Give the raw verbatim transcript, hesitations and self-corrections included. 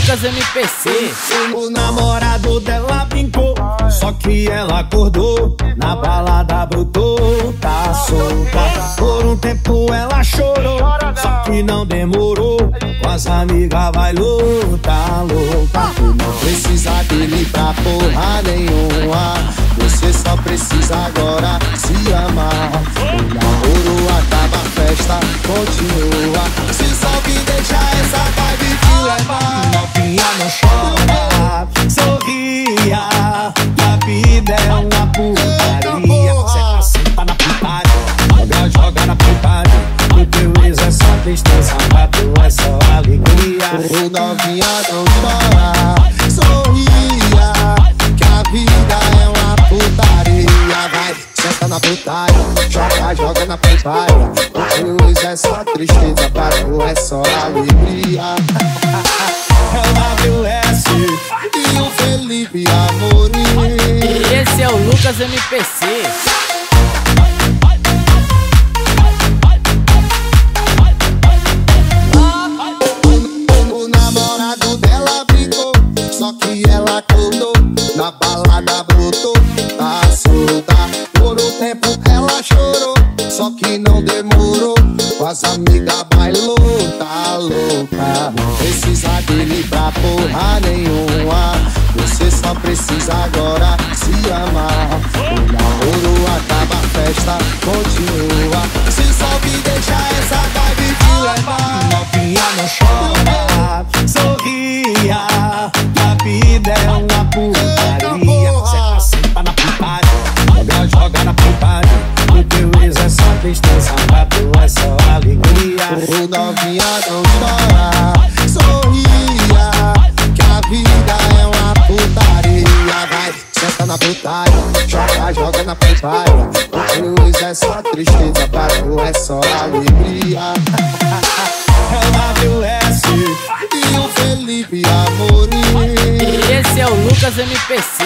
Lucas M P C. O namorado dela brincou, só que ela acordou, na balada brotou, tá solta. Por um tempo ela chorou, só que não demorou, com as amigas vai louca, louca. Tu não precisa dele pra porra nenhuma, você só precisa agora se amar. O namoro acaba, a festa continua, se salve e deixa essa vibe te levar. Novinha não chora, sorria, que a vida é uma putaria. Você senta na putaria, joga, joga na putaria, o teu ex é só tristeza, pra tu é só alegria. O novinha não chora, sorria, que a vida é uma putaria. Vai, senta na putaria, joga, joga na putaria, o teu ex é só tristeza, pra tu é só alegria. É o W S e o Felipe Amorim. E esse é o Lucas M P C. O namorado dela brincou, só que ela acordou, na balada brotou, tá solta. Por um tempo ela chorou, só que não demorou, com as amigas bailou, tá louca. Não precisa dele pra porra nenhuma, você só precisa agora se amar. O namoro acaba, a festa continua, se salve e deixa essa vibe te levar. Novinha não chora, sorria, que a vida é uma putaria. Você senta na putaria, joga, joga na putaria, o teu ex é só tristeza, pra tu é só alegria. O novinha não chora, sorria, que a vida é uma putaria. Vai, senta na putaria, joga, joga na putaria, o teu ex é só tristeza, pra tu é só alegria. É o W S e o Felipe Amorim. E esse é o Lucas M P C.